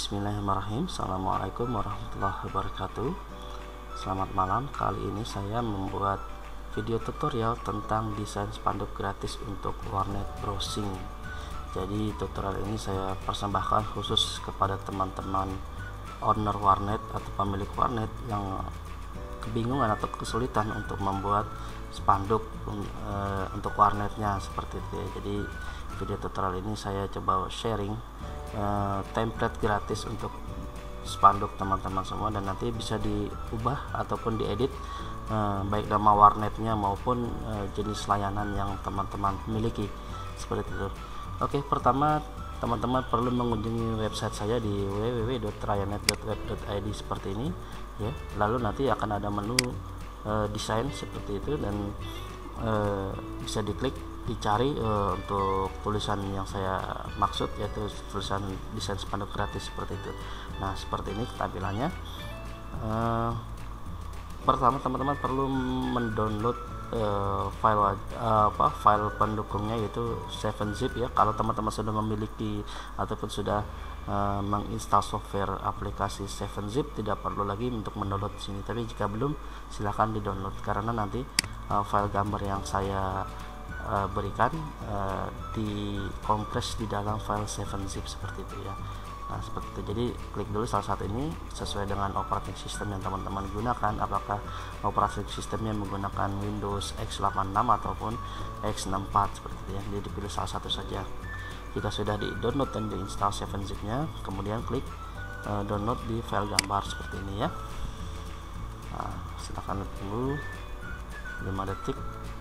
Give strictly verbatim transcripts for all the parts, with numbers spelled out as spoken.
Bismillahirrahmanirrahim. Assalamualaikum warahmatullahi wabarakatuh. Selamat malam. Kali ini saya membuat video tutorial tentang desain spanduk gratis untuk warnet browsing. Jadi tutorial ini saya persembahkan khusus kepada teman-teman owner warnet atau pemilik warnet yang kebingungan atau kesulitan untuk membuat spanduk e, untuk warnetnya seperti itu ya. Jadi video tutorial ini saya coba sharing Uh, template gratis untuk spanduk teman-teman semua, dan nanti bisa diubah ataupun diedit uh, baik nama warnetnya maupun uh, jenis layanan yang teman-teman miliki seperti itu. Oke, pertama teman-teman perlu mengunjungi website saya di w w w dot rayanet dot web dot i d seperti ini ya. Lalu nanti akan ada menu uh, desain seperti itu, dan uh, bisa diklik dicari uh, untuk tulisan yang saya maksud, yaitu tulisan desain spanduk gratis seperti itu. Nah, seperti ini tampilannya. Uh, pertama teman-teman perlu mendownload uh, file uh, apa file pendukungnya, yaitu seven zip ya. Kalau teman-teman sudah memiliki ataupun sudah uh, menginstal software aplikasi seven zip, tidak perlu lagi untuk mendownload di sini. Tapi jika belum, silahkan di-download, karena nanti uh, file gambar yang saya Uh, berikan uh, dikompres di dalam file seven zip seperti itu ya. Nah, seperti itu. Jadi klik dulu salah satu ini sesuai dengan operating system yang teman-teman gunakan, apakah operating sistemnya menggunakan Windows X delapan puluh enam ataupun X enam puluh empat seperti itu ya. Jadi dipilih salah satu saja. Jika sudah di-download dan diinstal seven zip-nya, kemudian klik uh, download di file gambar seperti ini ya. Nah, silakan tunggu lima detik.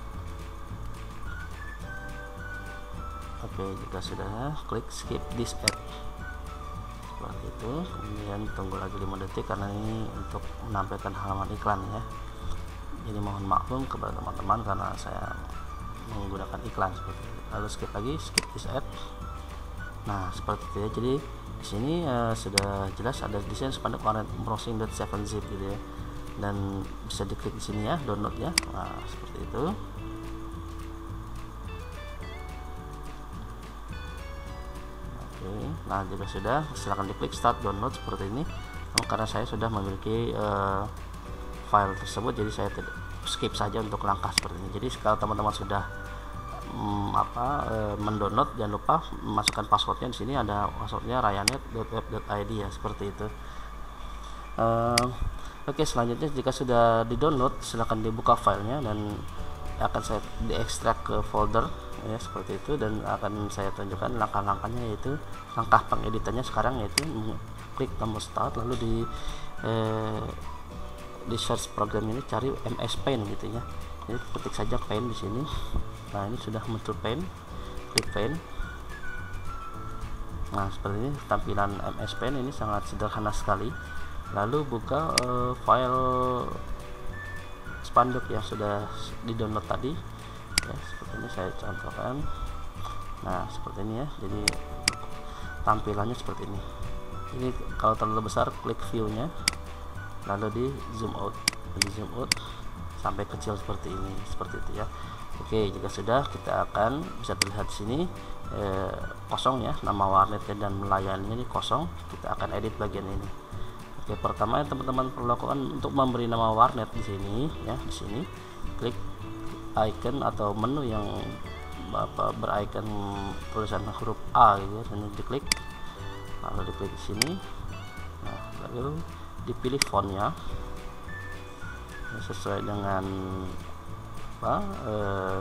Oke, jika sudah, klik skip this ad seperti itu, kemudian tunggu lagi lima detik karena ini untuk menampilkan halaman iklan ya. Jadi mohon maklum kepada teman-teman karena saya menggunakan iklan seperti itu. Lalu skip lagi, skip this ad. Nah, seperti itu ya. Jadi di sini uh, sudah jelas ada desain spanduk warnet browsing dot seven zip gitu ya, dan bisa diklik di sini ya, download ya. Nah, seperti itu. Nah, jika sudah, silahkan diklik start download seperti ini. Nah, karena saya sudah memiliki uh, file tersebut, jadi saya skip saja untuk langkah seperti ini. Jadi kalau teman-teman sudah um, apa uh, mendownload, jangan lupa masukkan passwordnya. Di sini ada passwordnya rayanet dot web dot i d ya, seperti itu. Uh, Oke, selanjutnya jika sudah di-download, silahkan dibuka filenya dan akan saya diekstrak ke folder ya, seperti itu, dan akan saya tunjukkan langkah-langkahnya, yaitu langkah pengeditannya sekarang, yaitu klik tombol start, lalu di eh, di search program ini cari M S Paint gitu ya. Jadi ketik saja Paint di sini. Nah, ini sudah muncul Paint, klik Paint. Nah, seperti ini tampilan M S Paint, ini sangat sederhana sekali. Lalu buka eh, file spanduk yang sudah di-download tadi ya, seperti ini saya contohkan. Nah, seperti ini ya. Jadi tampilannya seperti ini. Ini kalau terlalu besar, klik view-nya, lalu di zoom out, di zoom out sampai kecil seperti ini, seperti itu ya. Oke, jika sudah, kita akan bisa terlihat di sini eh, kosong ya, nama warnetnya dan melayaninya ini kosong. Kita akan edit bagian ini. Oke, pertama yang teman-teman perlu lakukan untuk memberi nama warnet di sini ya, di sini klik icon atau menu yang apa bericon tulisan huruf A gitu ya, dan diklik, lalu diklik di sini. Nah, lalu dipilih fontnya sesuai dengan apa eh,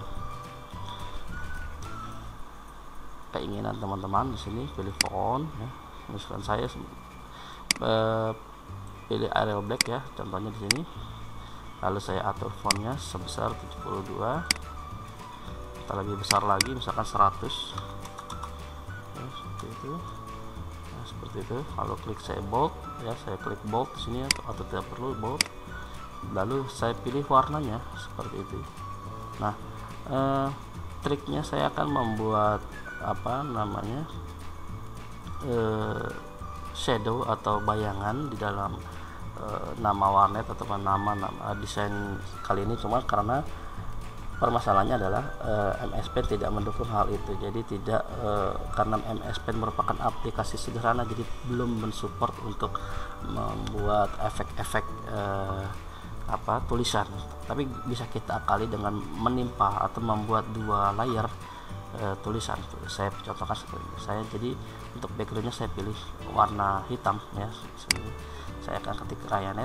keinginan teman-teman. Di sini pilih font ya. Misalkan saya eh, pilih Arial Black ya, contohnya di sini. Lalu saya atur fontnya sebesar tujuh puluh dua, atau lebih besar lagi, misalkan seratus ya, seperti itu. Nah, seperti itu. Lalu klik saya bold ya, saya klik bold di sini ya, atau tidak perlu bold. Lalu saya pilih warnanya seperti itu. Nah, eh, triknya saya akan membuat apa namanya eh, shadow atau bayangan di dalam nama warnet atau nama, nama desain kali ini, cuma karena permasalahannya adalah uh, M S Paint tidak mendukung hal itu. Jadi tidak uh, karena M S Paint merupakan aplikasi sederhana, jadi belum mensupport untuk membuat efek-efek uh, apa tulisan. Tapi bisa kita akali dengan menimpa atau membuat dua layer uh, tulisan. Saya contohkan seperti ini. Saya jadi untuk backgroundnya saya pilih warna hitam ya. Saya akan ketik Ryanet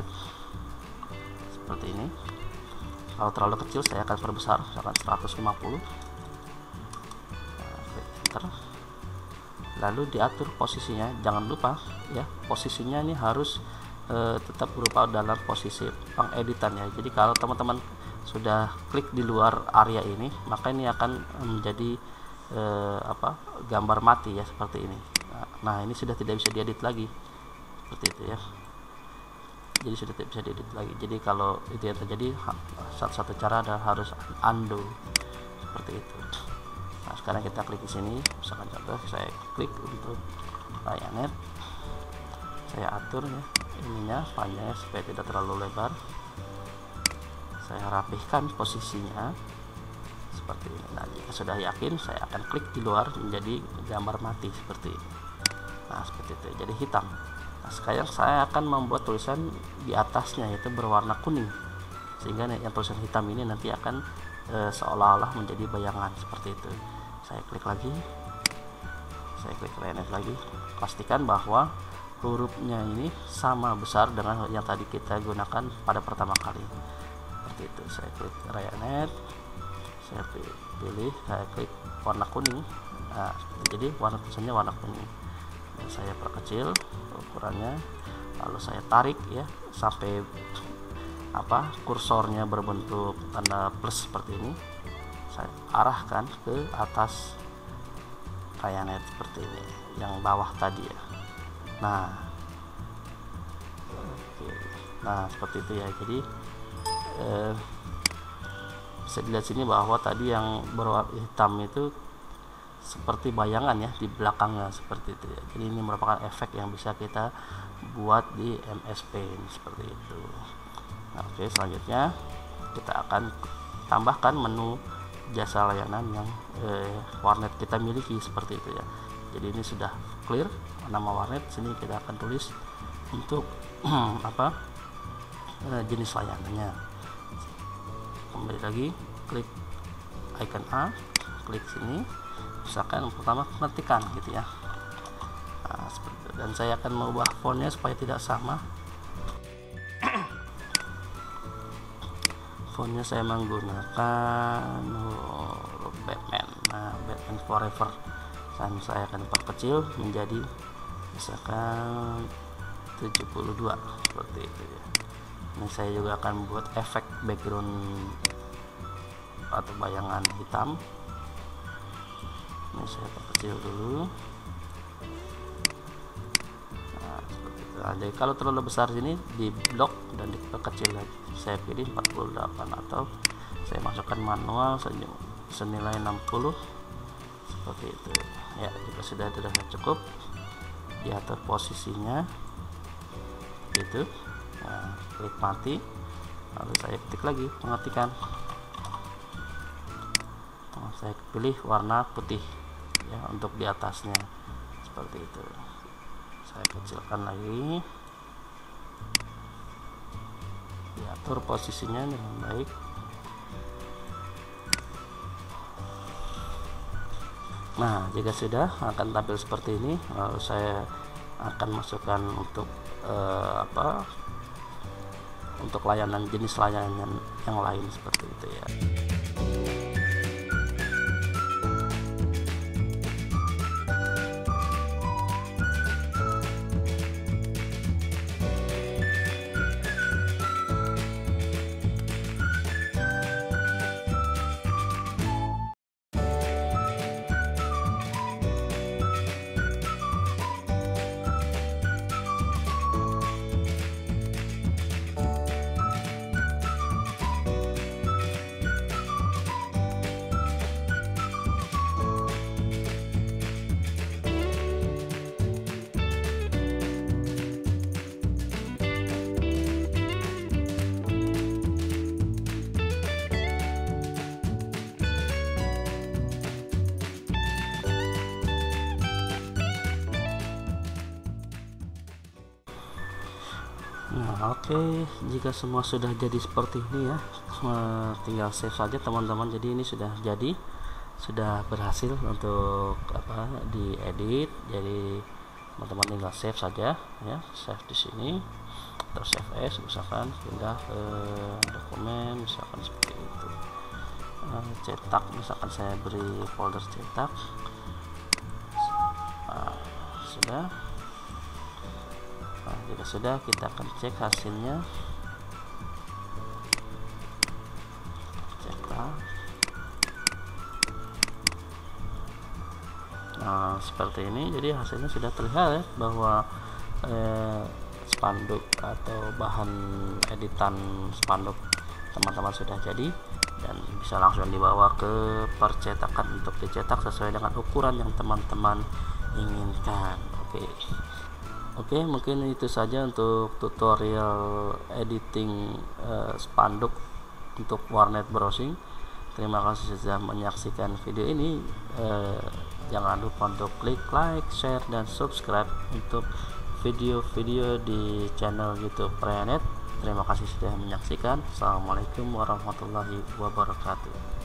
seperti ini. Kalau terlalu kecil saya akan perbesar, misalkan seratus lima puluh. Nah, klik enter. Lalu diatur posisinya, jangan lupa ya, posisinya ini harus e, tetap berupa dalam posisi pengeditan ya. Jadi kalau teman-teman sudah klik di luar area ini, maka ini akan menjadi e, apa gambar mati ya, seperti ini. Nah, ini sudah tidak bisa diedit lagi, seperti itu ya. Jadi sudah tidak bisa diedit lagi. Jadi kalau itu yang terjadi, satu-satu cara adalah harus undo seperti itu. Nah, sekarang kita klik di sini, misalkan contoh saya klik untuk Ryanet, saya atur ya ininya panjangnya supaya tidak terlalu lebar, saya rapihkan posisinya seperti ini. Nah, jika sudah yakin, saya akan klik di luar menjadi gambar mati seperti ini. Nah, seperti itu jadi hitam. Nah, sekarang saya akan membuat tulisan di atasnya yaitu berwarna kuning, sehingga yang tulisan hitam ini nanti akan e, seolah-olah menjadi bayangan seperti itu. Saya klik lagi, saya klik Ryanet lagi, pastikan bahwa hurufnya ini sama besar dengan yang tadi kita gunakan pada pertama kali, seperti itu. Saya klik Ryanet, saya pilih, saya klik warna kuning. Nah, jadi warna tulisannya warna kuning. Dan saya perkecil ukurannya, lalu saya tarik ya sampai apa kursornya berbentuk tanda plus seperti ini. Saya arahkan ke atas Ryanet seperti ini, yang bawah tadi ya. Nah, oke. Nah seperti itu ya. Jadi eh, bisa dilihat sini bahwa tadi yang berwarna hitam itu seperti bayangan ya di belakangnya seperti itu ya. Jadi ini merupakan efek yang bisa kita buat di M S Paint seperti itu. Nah, oke, selanjutnya kita akan tambahkan menu jasa layanan yang eh, warnet kita miliki seperti itu ya. Jadi ini sudah clear nama warnet. Sini kita akan tulis untuk apa eh, jenis layanannya. Kembali lagi, klik icon A, klik sini. Misalkan pertama ketikkan gitu ya. Nah, seperti itu. Dan saya akan mengubah fontnya supaya tidak sama. Fontnya saya menggunakan oh, Batman, nah Batman Forever. Dan saya akan perkecil menjadi misalkan tujuh puluh dua seperti itu ya. Ini saya juga akan buat efek background atau bayangan hitam. Ini saya perkecil dulu. Nah, seperti itu. Nah, jadi kalau terlalu besar sini di blok dan diperkecil lagi. Saya pilih empat puluh delapan atau saya masukkan manual senilai enam puluh seperti itu. Ya, jika sudah sudah cukup, diatur posisinya gitu. Nah, klik mati. Lalu saya ketik lagi mengetikkan. Nah, saya pilih warna putih ya untuk di atasnya seperti itu. Saya kecilkan lagi, diatur posisinya dengan baik. Nah, jika sudah akan tampil seperti ini. Lalu saya akan masukkan untuk eh, apa untuk layanan jenis layanan yang lain seperti itu ya. Nah, oke, okay. Jika semua sudah jadi seperti ini ya, tinggal save saja teman-teman. Jadi ini sudah jadi, sudah berhasil untuk apa diedit. Jadi teman-teman tinggal save saja ya, save di sini, terus save as, misalkan pindah ke dokumen, misalkan seperti itu. Nah, cetak, misalkan saya beri folder cetak. Nah, sudah. Nah, jika sudah, kita akan cek hasilnya. Ceklah. Nah, seperti ini. Jadi hasilnya sudah terlihat ya, bahwa eh, spanduk atau bahan editan spanduk teman-teman sudah jadi dan bisa langsung dibawa ke percetakan untuk dicetak sesuai dengan ukuran yang teman-teman inginkan. Oke. Oke, mungkin itu saja untuk tutorial editing uh, spanduk untuk warnet browsing. Terima kasih sudah menyaksikan video ini. Uh, jangan lupa untuk klik like, share, dan subscribe untuk video-video di channel YouTube Preanet. Terima kasih sudah menyaksikan. Assalamualaikum warahmatullahi wabarakatuh.